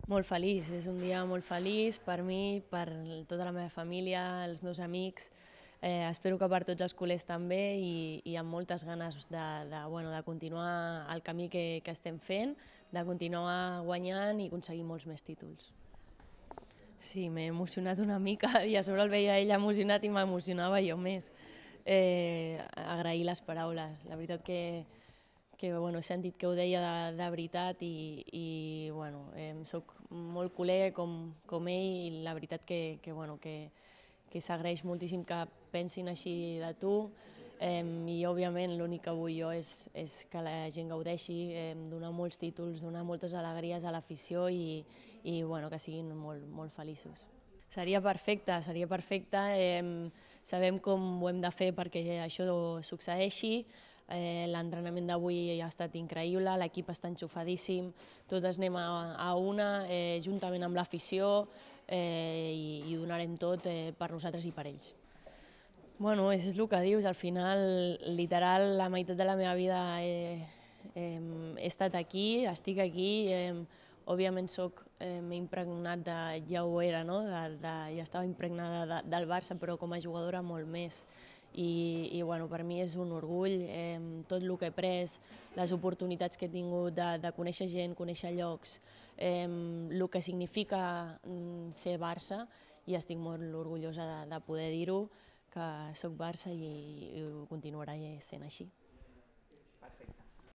Molt feliç, és un dia molt feliç per mi, per tota la meva família, els meus amics, espero que per tots els culers també i amb moltes ganes de continuar el camí que estem fent, de continuar guanyant i aconseguir molts més títols. Sí, m'he emocionat una mica i a sobre el veia ell emocionat i m'emocionava jo més. Agrair les paraules, la veritat que he sentit que ho deia de veritat i soc molt culer com ell i la veritat que s'agraeix moltíssim que pensin així de tu i òbviament l'únic que vull jo és que la gent gaudeixi, donar molts títols, donar moltes alegries a l'afició i que siguin molt feliços. Seria perfecte, seria perfecte. Sabem com ho hem de fer perquè això succeeixi. L'entrenament d'avui ha estat increïble, l'equip està enxufadíssim, totes anem a una, juntament amb l'afició, i ho donarem tot per nosaltres i per ells. Bueno, és el que dius, al final, literal, la meitat de la meva vida he estat aquí, estic aquí, òbviament m'he impregnat ja ho era, no? Ja estava impregnada del Barça, però com a jugadora molt més. Per mi és un orgull, tot el que he après, les oportunitats que he tingut de conèixer gent, conèixer llocs, el que significa ser Barça, i estic molt orgullosa de poder dir-ho, que soc Barça i ho continuarà sent així.